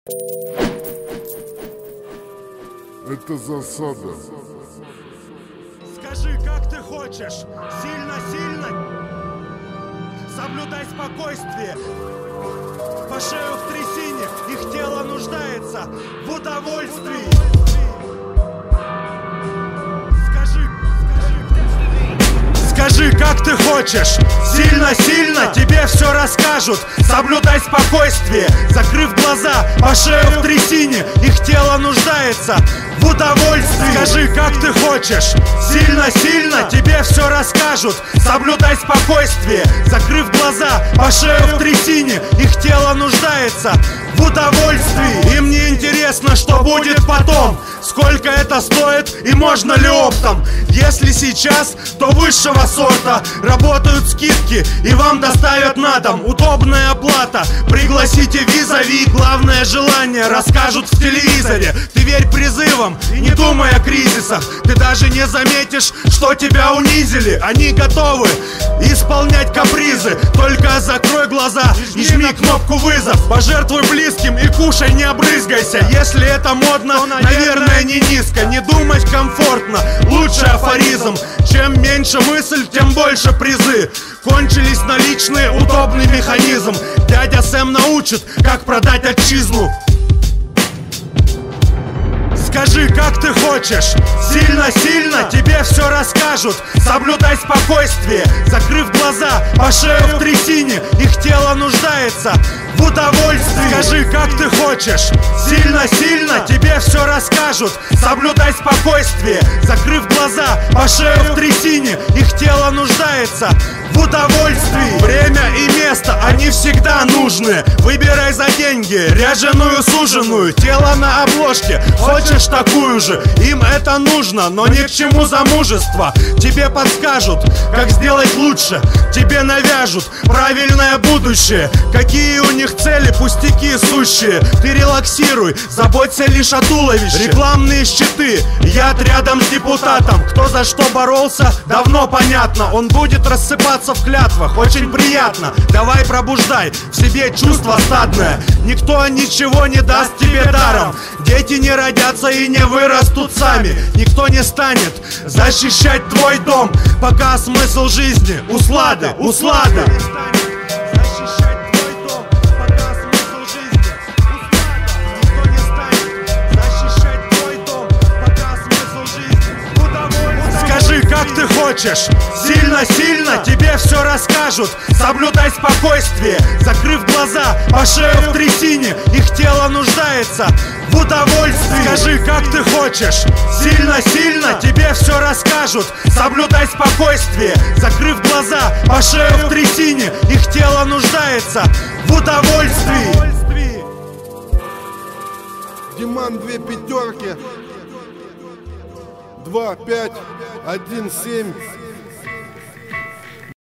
Это засада. Скажи, как ты хочешь? Сильно-сильно? Соблюдай спокойствие. По шею в трясине, их тело нуждается в удовольствии. Скажи, как ты хочешь? Сильно-сильно тебе все расскажут. Соблюдай спокойствие, закрыв глаза. По шею в трясине, их тело нуждается в удовольствии. Скажи, как ты хочешь? Сильно-сильно тебе все расскажут. Соблюдай спокойствие, закрыв глаза. По шею в трясине, их тело нуждается в удовольствии. Им не интересно, что будет потом, сколько это стоит и можно ли оптом. Если сейчас, то высшего сорта. Работают скидки и вам доставят на дом. Удобная оплата, пригласите визави. Главное желание расскажут в телевизоре. Ты верь призывам, не думай о кризисах. Ты даже не заметишь, что тебя унизили. Они готовы исполнять капризы. Только закрой глаза и жми кнопку вызов. Пожертвуй близким и кушай, не обрызгайся. Если это модно, наверное, не низко. Не думать комфортно, лучше афоризм. Чем меньше мысль, тем больше призы. Кончились наличные, удобный механизм. Дядя Сэм научит, как продать отчизну. Скажи, как ты хочешь? Сильно-сильно тебе все расскажут. Соблюдай спокойствие, закрыв глаза. По шею в трясине, их тело нуждается в удовольствии. Скажи, как ты хочешь? Сильно-сильно тебе все расскажут. Соблюдай спокойствие, закрыв глаза. По шею в трясине, их тело нуждается в удовольствии. Время и место, они всегда нужны. Выбирай за деньги ряженую суженую. Тело на обложке, хочешь такую же? Им это нужно, но ни к чему замужество. Тебе подскажут, как сделать лучше. Тебе навяжут правильное будущее. Какие у них цели, пустяки сущие. Ты релаксируй, заботься лишь о туловище. Рекламные щиты, яд рядом с депутатом. Кто за что боролся, давно понятно. Он будет рассыпаться в клятвах, очень приятно. Давай пробуждай в себе чувство стадное. Никто ничего не даст тебе даром. Дети не родятся и не вырастут сами. Никто не станет защищать твой дом, пока смысл жизни услада, услада. Как ты хочешь? Сильно-сильно тебе все расскажут. Соблюдай спокойствие, закрыв глаза. По шею в трясине, их тело нуждается в удовольствии. Скажи, как ты хочешь? Сильно-сильно тебе все расскажут. Соблюдай спокойствие, закрыв глаза. По шею в трясине, их тело нуждается в удовольствии. Диман 2 пятерки. 2, 5, 1, 7.